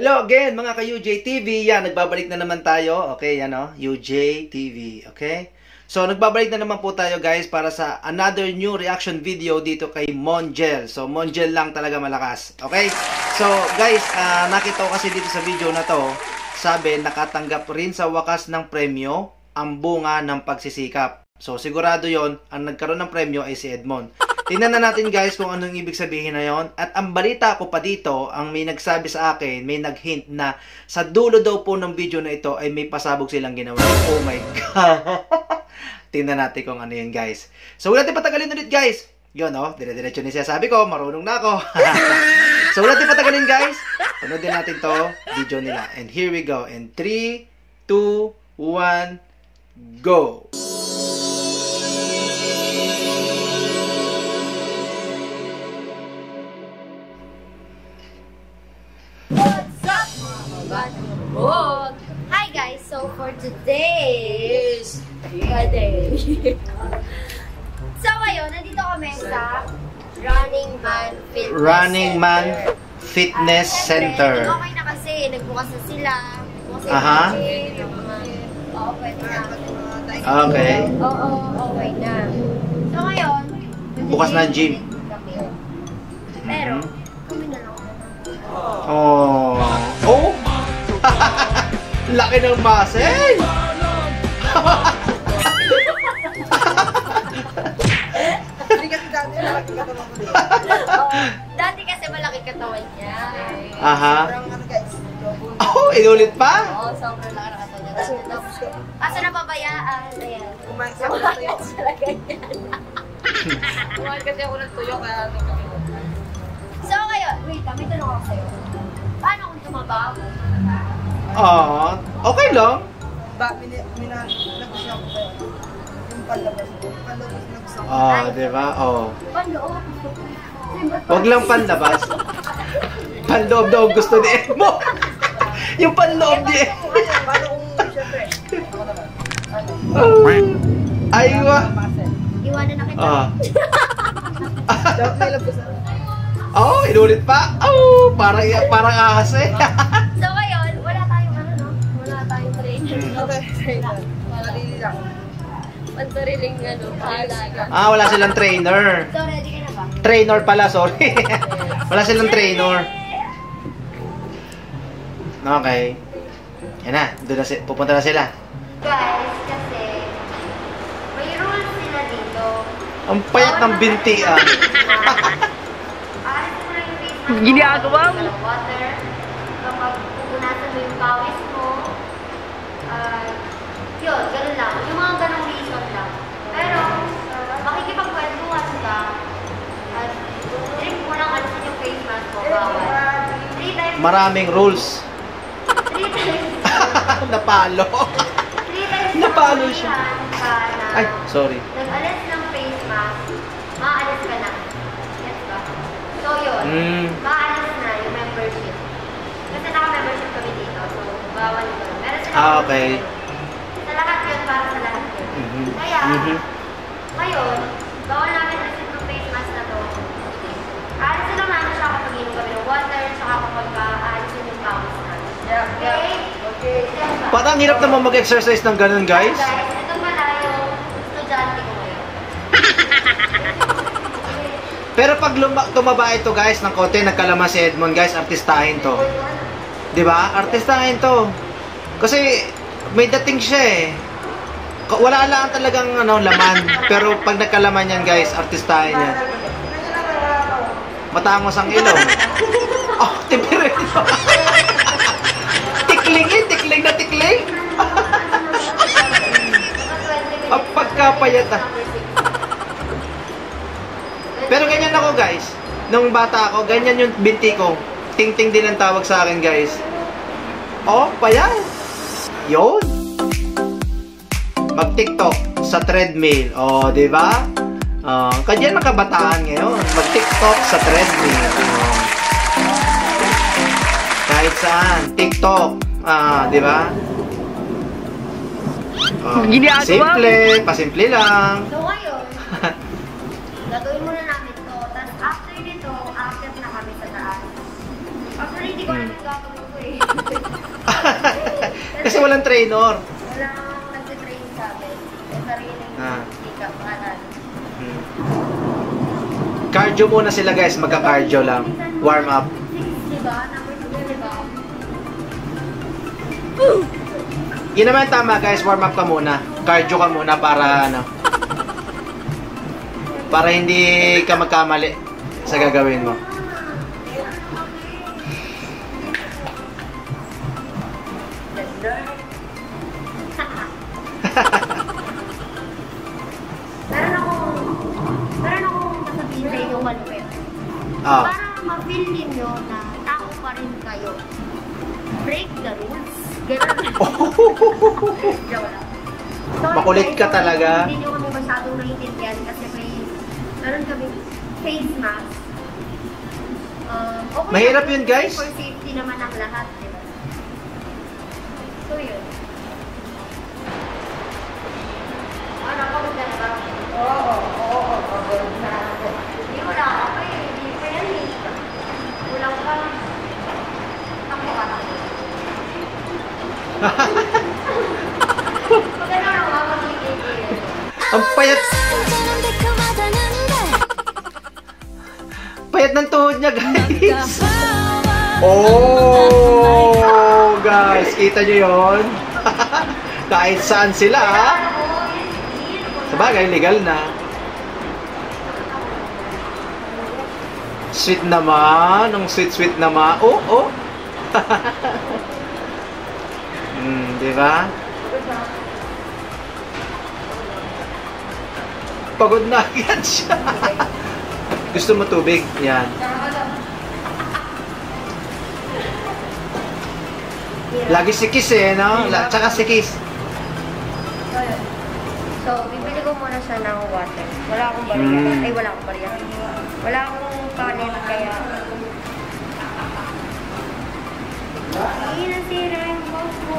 Hello again mga ka-UJ TV. Yan, nagbabalik na naman tayo. Okay, yan o, UJ TV. Okay? So, nagbabalik na naman po tayo guys para sa another new reaction video dito kay Monjel. So, Monjel lang talaga malakas. Okay? So, guys, nakita ko kasi dito sa video na to, sabi, nakatanggap rin sa wakas ng premyo ang bunga ng pagsisikap. So, sigurado yon ang nagkaroon ng premyo ay si Edmond. Tingnan na natin guys kung anong ibig sabihin na yon. At ang balita ko pa dito, ang may nagsabi sa akin, may nag-hint na sa dulo daw po ng video na ito ay may pasabog silang ginawa. Oh my God! Tingnan natin kung ano yun guys. So wala natin patagalin ulit guys. Yun oh, dire-diretso ni siya. Sabi ko, marunong na ako. So wala natin patagalin guys. Panoodin natin to video nila. And here we go. And 3, 2, 1, go! Hi guys, so for today is day. So ngayon, nandito kami sa Running Man Fitness Center. Okay na kasi, nagbukas na sila. Aha. Oo, pwede na. Okay. Oo, okay na. So ngayon, Bukas na ang gym. Pero, kami na lang. Oh. Oh! Laki ng muscle! Dati kasi malaki katawan niya. Aha. Oh, inulit pa? Oo, sobrang laki ng katawan niya. Kaso napabayaan. Ayan. Kumain kasi ako ng tuyo. Kumain kasi ako ng tuyo, kaya So ngayon, wait, may tanong ako sa'yo. Paano kung tumaba ako? Okay lang. Nagustuhan ko kayo. Yung panlabas. Panlabas nagustuhan ko. Diba? Oh. Panloob. Wag lang panlabas. Panloob gusto ni Emo. Yung panloob ni Emo. Paano kung syempre? Ako naman. Aywa. Iwanan na kita. Dapat may labas na. Oh, inulit pa. Oh, parang ahas eh. So ngayon, wala tayong ano, no? Wala tayong trainer. Okay. Marili lang. Pantariling ano, halaga. Wala silang trainer. So ready ka na ba? Trainer pala, sorry. Wala silang trainer. Okay. Yan na, doon na pupunta na sila. Guys, kasi may rules sila dito. Ang payat ng binti ah. Ginagawa mo? Water. Kapag pupunasan mo yung pawis mo, yun, ganun lang. Yung mga ganung reason lang. Pero, makikipagkwentuhan ka, at drink mo lang alisin yung face mask mo, bawal. 3 times. Maraming rules. 3 times. Napalo. 3 times. Napalo siya. Ay, sorry. Nag-alis ng face mask, maalis ka na. Yes ba? So yun, maalis na yung membership. Kasi naka-membership kami dito, so bawal yun. Meron sila Okay. sa lahat yun, para sa lahat yun. Kaya, ngayon, bawal namin alisin ng face mask na to. Alisin lang namin siya kapag inom kami ng water, tsaka kapag aalisin yung pawis namin. Okay? Okay. Parang hirap naman mag-exercise ng ganun, guys. Guys, ito pala yung estudyante ko ngayon. Pero pag tumaba ito, guys, ng konti, nagkalaman si Edmond, guys, artistahin to. Diba? Artistahin to. Kasi, may dating siya eh. Wala lang talagang laman. Pero pag nagkalaman yan, guys, artistahin yan. Matangos ang ilong. Oh, tipirin. Tikling eh, tikling na tikling. Ang pagkapayat ah. Pero ganyan ako guys. Nung bata ako, ganyan yung binti ko. Ting-ting din ang tawag sa akin guys. Oh, payat. Yun. Mag-TikTok sa treadmill. Oh, di ba? Kanya ng kabataan ngayon. Mag-TikTok sa treadmill. Kahit saan. TikTok. Di ba? Simple. Pasimple lang. So ngayon, gagawin muna namin to. Tapos after nito, akit na kami sa taas. Actually, hindi ko alam yung gagawin ko eh. kasi walang trainer. Walang nagtitrain sa akin. May sariling pick-up kanan. Cardio muna sila guys, magka-cardio lang. Warm up. 6, diba? Number 2, diba? Yun naman tama guys, warm up ka muna. Cardio ka muna para ano. Para hindi ka magkamali sa gagawin mo. Meron akong sasabihin sa inyo malupit. Ah. Para ma-feel ninyo na tao pa rin kayo. Break the rules. Ganun. Joke lang. Sorry, Makulit ka guys, talaga. Hindi nyo kami masyadong naiintindihan kasi meron kami face mask. Okay Mahirap lang, yun, guys. For safety naman ang lahat, diba? So yun. Ano, pagod na ba? Oo. Pagod na ako. Hindi wala ka pa eh. Hindi pa yan eh. Kulang ka. Takbo ka. Pag ano lang ako magiging. Ang payat. Payat ng tuhod niya guys. Oh guys, kita nyo yun? Kahit saan sila. Sabagay, legal na. Sweet naman. Ang sweet naman. Oh. Di ba? Pagod na agad siya. Gusto mo tubig? Yan. Lagi si Kiss eh, no? Tsaka si Kiss. So, bibili ko muna siya ng water. Wala akong bariya. Ay, wala akong bariya. Wala akong kanin, kaya... Ay, nasira yung box mo.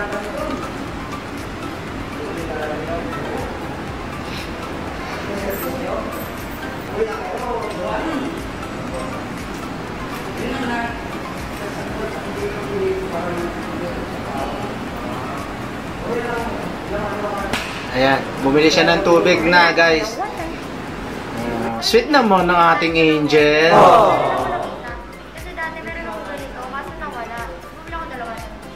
Ayan, bumili siya ng tubig na guys. Sweet naman ng ating angel. Kasi dati meron ako ganito, kaso nawala. Bumili ako dalawa.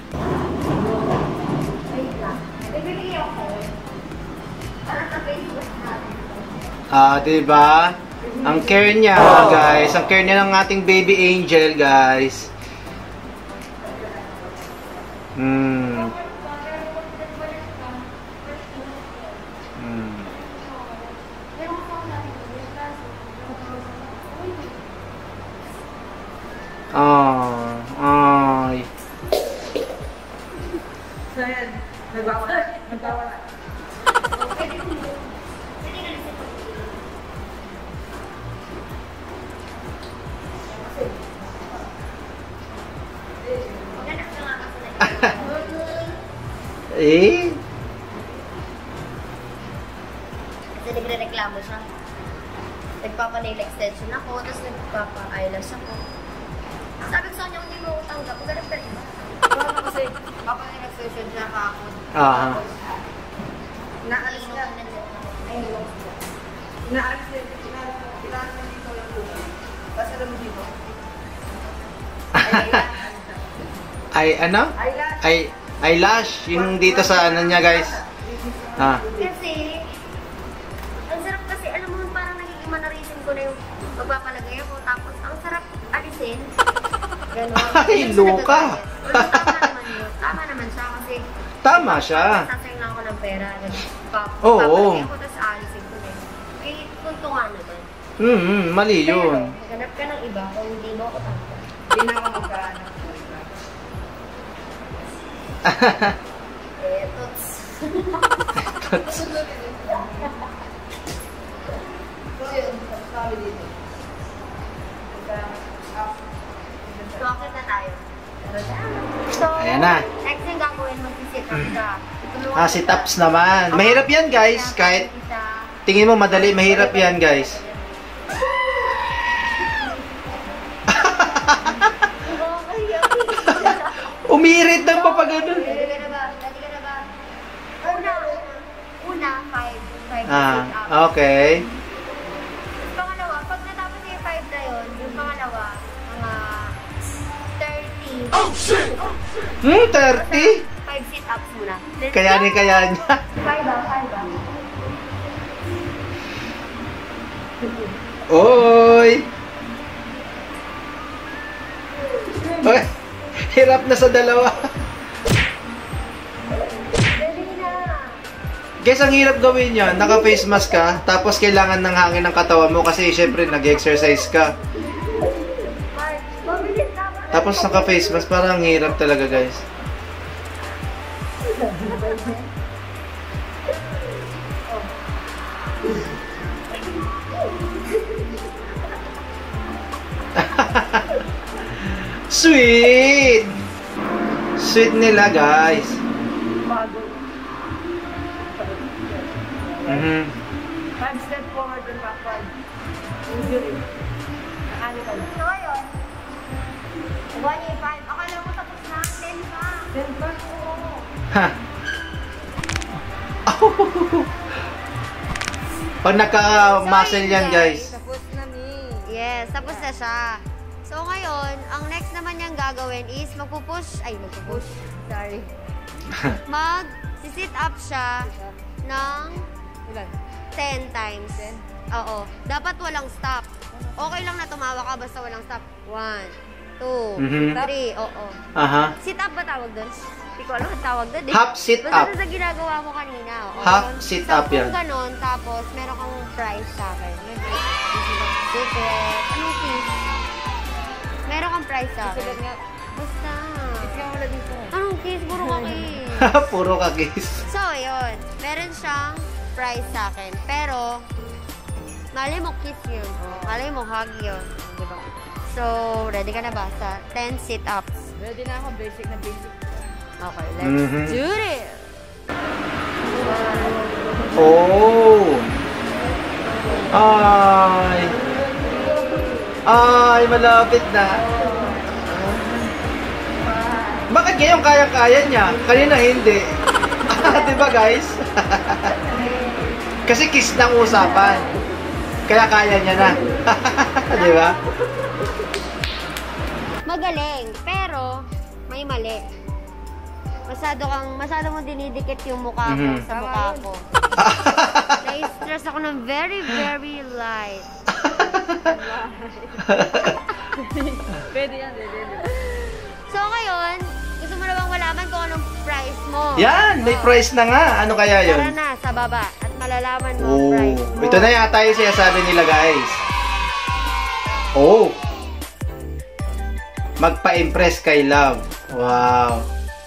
Wait lang. Bibili ako. Para sa Facebook natin. Diba? Ang care niya, guys. Ang care niya ng ating baby angel, guys. Ay. So yan, nagwawala. Eh? Kasi nagre-reklamo siya. Nagpapa-nail extension ako, tapos nagpapa-eyelash ako. Sabi ko sa kanya, hindi mo ako tanggap. Maghanap ka rin ba? Kasi, papa-nail extension siya kahapon. Naalis na. Ay, Naalis na. Kailangan na dito yung buka. Tapos alam mo dito. Ay, ano? Eyelash. Yung dito sa ano niya, guys. Kasi, ang sarap kasi, alam mo, parang nagiging manarisin ko na yung magpapalagay ako. Tapos, ang sarap alisin. Ganon. Ay, loka. Tama naman siya kasi Tama siya. sasayang lang ako ng pera. Oo. Papalagay ako, tapos alisin ko na. Eh, tuntungan naman. Mali yun. Pero, ganap ka ng iba kung hindi mo ako tanggap. Hindi na ako magkaano. Tots. So yun, sabi dito. So, akit na tayo. So, Ayan na. next yung gagawin, mag-sit up ka. Sit-ups naman. Mahirap yan, guys. Kahit tingin mo madali, mahirap yan, guys. Umirit ng papagano. Gano'n ba? Okay. Yung pangalawa, pag natapos yung 5 na yun, yung pangalawa, mga 30. Oh, shit! 30? 5 sit-ups muna. Kaya niya. 5 ba? Oy! Okay. Hirap na sa dalawa. Dali na. Guys, ang hirap gawin yan. Naka-face mask ka, tapos kailangan ng hangin ng katawan mo kasi syempre nag-exercise ka. Mark, mabilis na. Tapos naka-face mask, parang ang hirap talaga, guys. Sweet! Sweet nila, guys. Bago. 5 step forward and backward. Injury. Nakali ka na. So, ayun. 1 year 5. Akala mo tapos na. 10 pa. 10 pa? Oo. Ha! Pag nagka-muscle yan, guys. Tapos na ni. Yes, tapos na siya. So, ngayon, ang next naman niyang gagawin is magpupush. Sorry. Mag-sit up siya ng Ilan? 10 times. 10? Oo. Dapat walang stop. Okay lang na tumawa ka basta walang stop. 1, 2, 3. Oo. Aha. Sit up ba tawag doon? Hindi ko alam ang tawag doon. Half sit Basta up. sa ginagawa mo kanina. Oo. Half sit up yan. Kung ganon, tapos meron kang prize sa akin. Secret. Anong kiss? Meron kang prize sa akin. Sulat nga. Basta. Ikaw wala dito. Anong kiss? Puro ka kiss. Puro ka, guys. So, yun. Meron siyang prize sa akin. Pero, malay mo kiss yun. Malay mo hug yun. Diba? So, ready ka na ba sa 10 sit-ups? Ready na ako. Basic na basic. Okay, let's do it! Oh! Ay! Ay, malapit na. Bakit ngayon kaya-kaya niya? Kanina hindi. Diba, guys? Kasi kiss ng usapan. Kaya kaya niya na. Diba? Magaling, pero may mali. Masyado mo dinidikit yung mukha ko sa mukha ko. Na-stress ako ng very, very light. Pwede yan. Pwede. So ngayon, gusto mo na bang malaman kung anong price mo? Yan! May price na nga. Ano kaya yun? Tara na, sa baba. At malalaman mo ang Oh, price mo. ito na yata yung sinasabi nila, guys. Oh! Magpa-impress kay Love. Wow!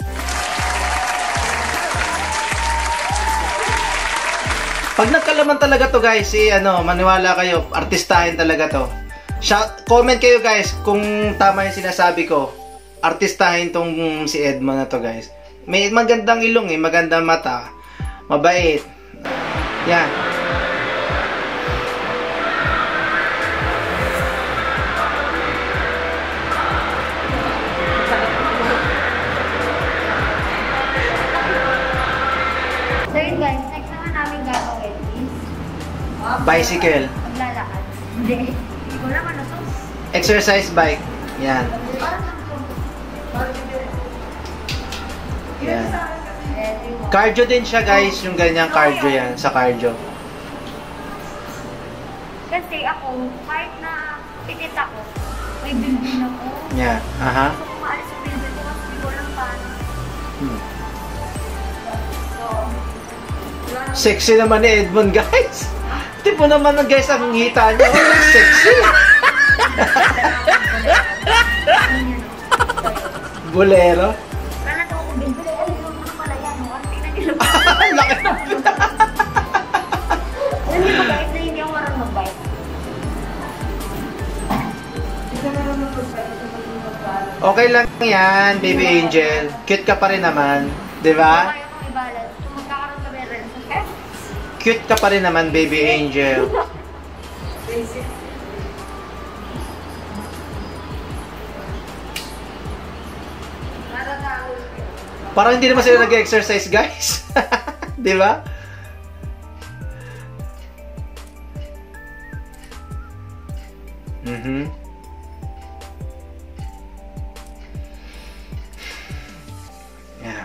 Pag nagkalaman talaga to, guys, maniwala kayo, artistahin talaga to. Comment kayo, guys, kung tama yung sinasabi ko. Artistahin tong si Edmond na to, guys. May magandang ilong magandang mata, mabait. Yan. So yun guys, next naman namin gagawin is Bicycle. maglalakad. Hindi. Hindi ko lang ano to. Exercise bike. Yan. Parang lang to. Yan. Cardio din siya, guys. Yung ganyang cardio yan. Sa cardio. Kasi ako, kahit na pitit ako, may bilbil ako. Yan. Aha. So kung maalis yung bilbil ko, kasi hindi ko lang paano. So, Sexy naman ni Edmond, guys. Tipo naman ng guys ang hita niya. Oh, sexy. Bolero. wala na ako bilbil. Ay, yung mga pala yan. Ang tingnan nila. Laki na. Alam niyo ba guys, na hindi ako marunong mag-bike. Okay lang yan, baby angel. Cute ka pa rin naman. Di ba? Kaya kong i-balance. Kung magkakaroon kami rin. Okay? Cute ka pa rin naman, baby angel. Basic. Natatawag. Parang hindi naman sila nag-exercise, guys. Di ba? Mhm. Yeah.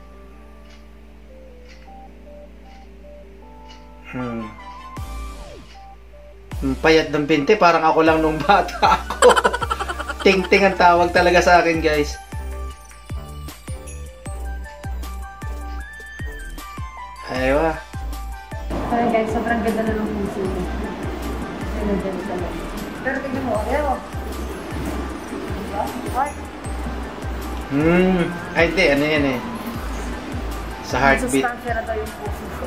Ang payat ng binte, parang ako lang nung bata ako. Ting-ting ang tawag talaga sa akin, guys. Aywa. Ay guys, sobrang ganda na ng puso mo. Ano dyan sa loob. Pero tingnan mo, ayaw. Diba? Ay, Ay, hindi. Ano yan eh? Sa heartbeat. sustansya na daw yung puso ko.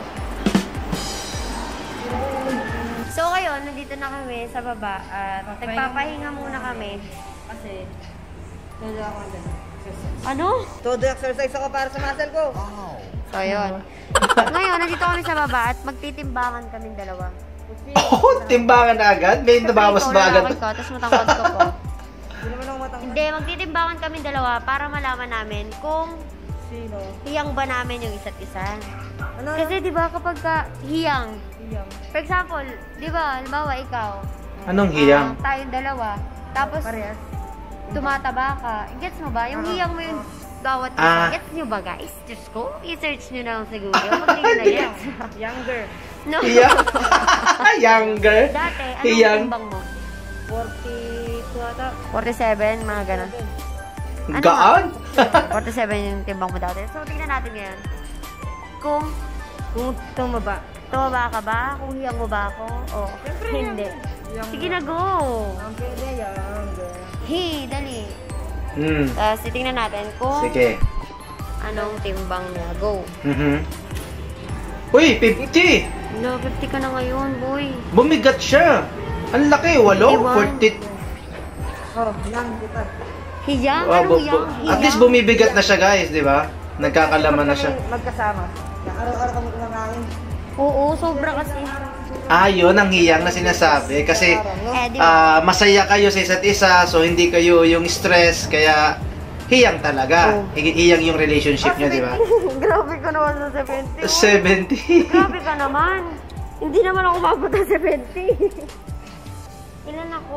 So ngayon, nandito na kami sa baba at nagpapahinga muna kami. Kasi, todo ako ganun. Ano? Todo exercise ako para sa muscle ko. So yun. Ngayon, nandito kami sa baba at magtitimbangan kaming dalawa. Oh, timbangan na agad? May nabawas ba agad? Ikaw, tapos matangkad ko po. Hindi naman ako matangkad. Hindi, magtitimbangan kaming dalawa para malaman namin kung Sino? hiyang ba namin yung isa't isa. Ano? Kasi di ba kapag hiyang, Hiyang. for example, di ba, halimbawa ikaw, Anong hiyang? tayong dalawa, tapos Parehas. tumataba ka. Gets mo ba? Yung hiyang mo yung bawat isa. Ah. Gets nyo ba, guys? Diyos ko, i-search nyo na lang siguro. Pag di nyo na gets. Younger. No. Hiyang? Younger? Dati, anong Hiyang? timbang mo? 42 ata. 47, mga ganun. Ano Gaan? 47 yung timbang mo dati. So, tingnan natin ngayon. Kung Kung tumaba. tumaba ka ba? Kung hiyang mo ba ako? O hindi. Sige na, go! Ang pwede, younger. Hey, dali. Hmm. Tapos, titingnan natin kung Sige. anong timbang niya. Go. Mhm. Uy, 50! No, 50 ka na ngayon, boy. Bumigat siya. Ang laki, 8, 40. Oh, young kita. Hiyang? Ah, Anong hiyang? At least bumibigat na siya, guys, di ba? Nagkakalaman na siya. Magkasama. Araw-araw kami kumakain. Oo, sobra kasi. Ah, yun ang hiyang na sinasabi. Kasi Di ba? masaya kayo sa isa't isa, so hindi kayo yung stress, kaya hiyang talaga. Hiyang yung relationship nyo, di ba? Grabe ka naman sa 70. 70. Grabe ka naman. Hindi naman ako mabot sa 70. Ilan ako?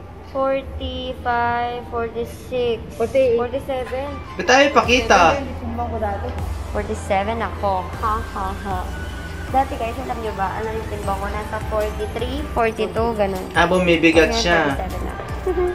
45, 46, 48. 47. Ba't tayo pakita? Hindi timbang ko dati. 47 ako. Ha, ha, ha. Dati guys, alam nyo ba? Ano yung timbang ko? Nasa 43, 42, ganun. Ah, bumibigat Ngayon, siya. 47 na.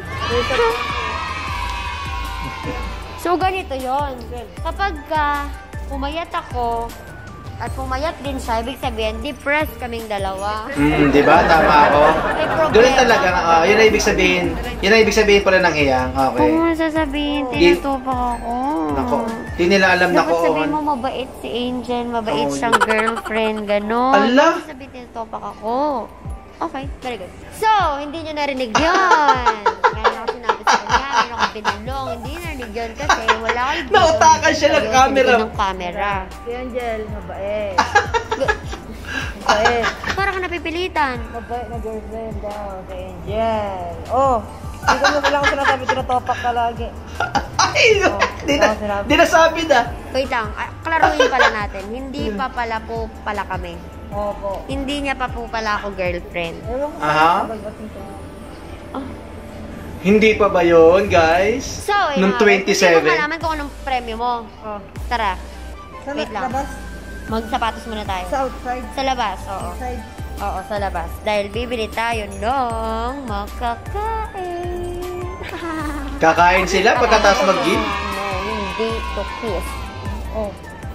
So, ganito yon. Kapag pumayat ako, at pumayat din siya, ibig sabihin, depressed kaming dalawa. Di ba? Tama ako. May problema. Doon talaga, yun ang ibig sabihin. Yun ang ibig sabihin pala ng hiyang. Okay. Huwag mo sasabihin, tinutupak ako. Nako, di nila alam na Dapat ko. sabihin mo, mabait si Angel, mabait Oo, siyang girlfriend, gano'n. Ala! Dapat sabihin, tinutupak ako. Okay, very good. So, hindi nyo narinig yun. Meron ako sinabi sa kanya, meron akong pinulong. Hindi narinig yun kasi wala kayo dito. Nautakan siya ng camera. Ng camera. Si Angel, mabait. Mabait. Parang ka napipilitan. Mabait na girlfriend daw. Si Angel. Oh, hindi ko mo lang sinasabi, tinatopak ka lagi. Ay, di nasabi na. Wait lang, klaruhin pala natin. Hindi pa pala po pala kami. Opo. Hindi niya pa po pala ako girlfriend. Ewan ko Aha. sa babating ko. Hindi pa ba yun, guys? So, Nung Gusto 27. mo malaman kung anong premyo mo. Oh. Tara, Sa Wait lang. labas? magsapatos muna tayo. Sa outside? Sa labas, oo. Inside? Oo, sa labas. Dahil bibili tayo ng makakain. Kakain sila pagkatapos mag-game? No, hindi to kiss. Oh.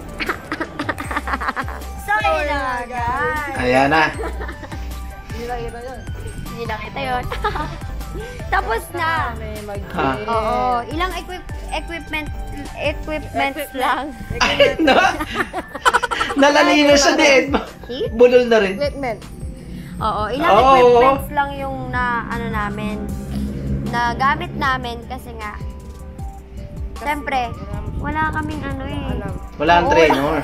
Sorry na, guys. Ayan na. Hindi lang ito yun. Hindi nakita yun. Tapos na. May mag-game. Ah. Oo, ilang equipments lang. No? Nalalino siya din. See? Bulol na rin. Equipment. Oo, ilang Oo. equipments lang yung na na gamit namin kasi nga siyempre wala kaming ano eh. Wala ang Oo, trainer.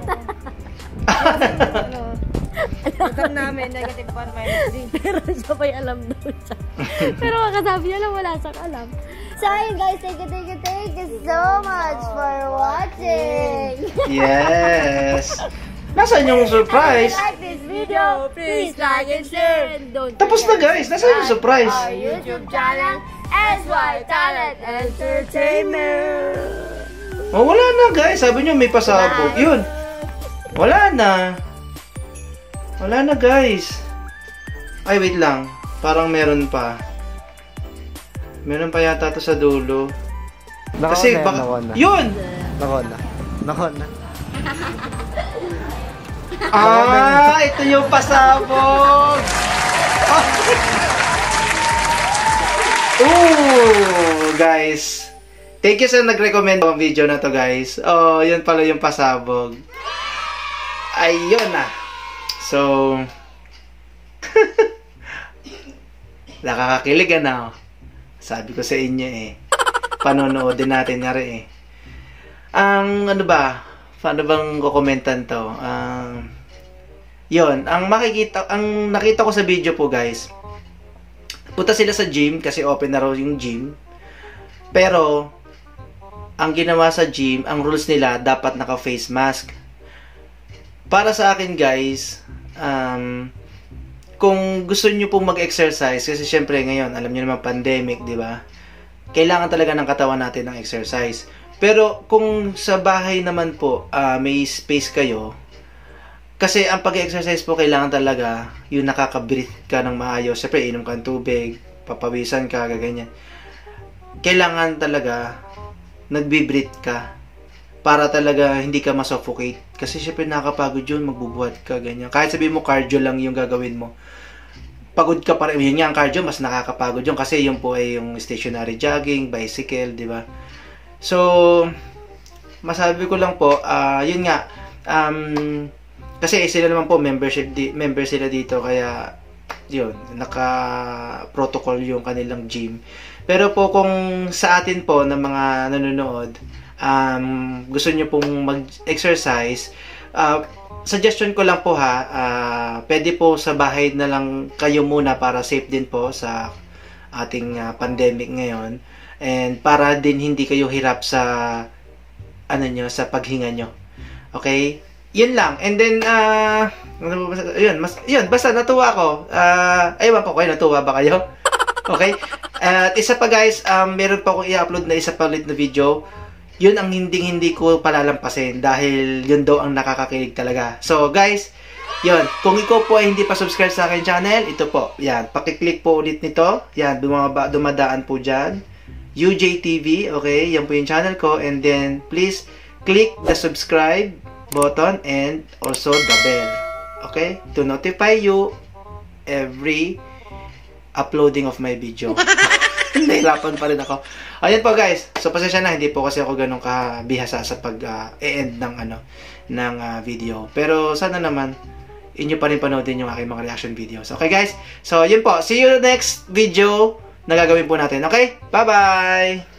Ano? Ito namin, negative 1 minus 3. Pero siya pa'y alam daw siya. Pero kakasabi niya lang wala siyang alam. So ayun guys, thank you so much for watching. Yes. Nasaan yung If surprise? you like this video, video, please like and share. And don't Tapos na guys, nasa yung surprise. our YouTube channel, SY Talent Entertainment. Oh, wala na guys. Sabi nyo may pasabog. Yun. Wala na. Wala na guys. Ay, wait lang. Parang meron pa. Meron pa yata to sa dulo. Kasi baka... Yun! Nakon na. Ah, ito yung pasabog! Ooh, guys. Thank you sa nag-recommend ng video na to, guys. Oh, yun pala yung pasabog. Ayun na. So, nakakakilig na. Sabi ko sa inyo eh. Panonoodin natin nga rin eh. Ang ano ba? Paano bang kukomentan to? Yun, ang nakita ko sa video po, guys. Punta sila sa gym kasi open na raw yung gym. Pero ang ginawa sa gym, ang rules nila dapat naka-face mask. Para sa akin, guys, kung gusto niyo pong mag-exercise kasi syempre ngayon, alam niyo naman pandemic, 'di ba? Kailangan talaga ng katawan natin ng exercise. Pero kung sa bahay naman po, may space kayo, kasi ang pag-exercise po kailangan talaga yung nakaka-breathe ka ng maayos. Siyempre, inom ka ng tubig, papawisan ka, gaganyan. Kailangan talaga nagbi-breathe ka para talaga hindi ka masuffocate. Kasi siyempre nakakapagod yun, magbubuhat ka, ganyan. Kahit sabihin mo cardio lang yung gagawin mo, pagod ka pa rin. Yun nga, ang cardio, mas nakakapagod yun kasi yun po ay yung stationary jogging, bicycle, di ba? So, masabi ko lang po, yun nga, kasi sila naman po, member sila dito, kaya, yun, naka-protocol yung kanilang gym. Pero po, kung sa atin po, ng mga nanonood, gusto nyo pong mag-exercise, suggestion ko lang po pwede po sa bahay na lang kayo muna para safe din po sa ating pandemic ngayon. And para din hindi kayo hirap sa sa paghinga nyo. Okay? Yun lang. And then yun, basta natuwa ako. Ewan ko kayo, natuwa ba kayo? Okay? At isa pa guys, meron pa akong i-upload na isa pa ulit na video. Yun ang hindi ko palalampasin dahil yun daw ang nakakakilig talaga. So guys, yun, kung ikaw po ay hindi pa subscribe sa akin channel, ito po. Yan, pakiclick po ulit nito. Yan, dumadaan po dyan. UJ TV, okay? Yan po yung channel ko. And then, please click the subscribe button and also the bell. Okay? To notify you every uploading of my video. Nahirapan pa rin ako. Ayan po guys. So, pasensya na. Hindi po kasi ako ganun kabihasa sa pag-e-end ng video. Pero, sana naman, inyo pa rin panoodin yung aking mga reaction videos. Okay guys? So, yun po. See you next video na gagawin po natin. Okay? Bye-bye!